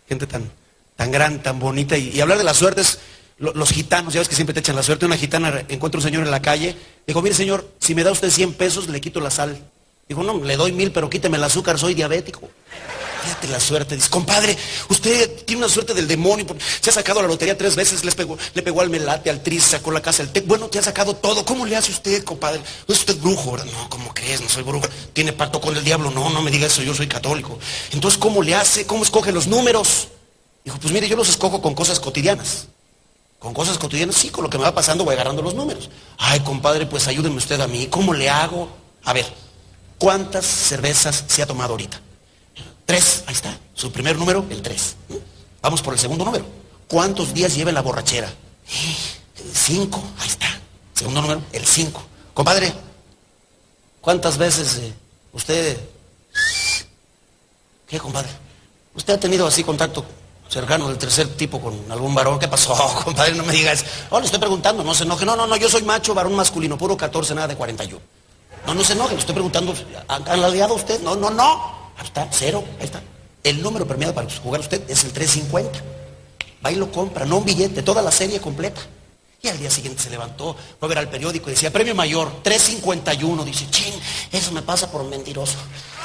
gente tan grande, tan bonita. Y hablar de la suerte es, los gitanos, ya ves que siempre te echan la suerte. Una gitana encuentra un señor en la calle, dijo, mire señor, si me da usted 100 pesos, le quito la sal. Dijo, no, le doy 1000, pero quíteme el azúcar, soy diabético. Fíjate la suerte. Dice, compadre, usted tiene una suerte del demonio. Se ha sacado la lotería 3 veces, le pegó al melate, al tris, sacó la casa, al té. Bueno, te ha sacado todo. ¿Cómo le hace usted, compadre? ¿No es usted brujo? ¿Verdad? No, ¿cómo crees? No soy brujo. ¿Tiene pacto con el diablo? No, no me diga eso, yo soy católico. Entonces, ¿cómo le hace? ¿Cómo escoge los números? Dijo, pues mire, yo los escojo con cosas cotidianas. Con cosas cotidianas, sí, con lo que me va pasando voy agarrando los números. Ay, compadre, pues ayúdeme usted a mí. ¿Cómo le hago? A ver, ¿cuántas cervezas se ha tomado ahorita? 3, ahí está. Su primer número, el 3. Vamos por el segundo número. ¿Cuántos días lleva en la borrachera? 5, ahí está. Segundo número, el 5. Compadre, ¿cuántas veces usted... ¿Qué, compadre? ¿Usted ha tenido así contacto cercano del tercer tipo con algún varón? ¿Qué pasó, compadre? No me digas. Oh, le estoy preguntando, no se enoje. No, yo soy macho, varón masculino, puro 14, nada de 41. No se enoje, le estoy preguntando. ¿Han aliado usted? No. Ahí está, 0, ahí está. El número premiado para jugar usted es el 350. Va y lo compra, no un billete, toda la serie completa. Y al día siguiente se levantó, fue a ver al periódico y decía, premio mayor, 351. Dice, ching, eso me pasa por mentiroso.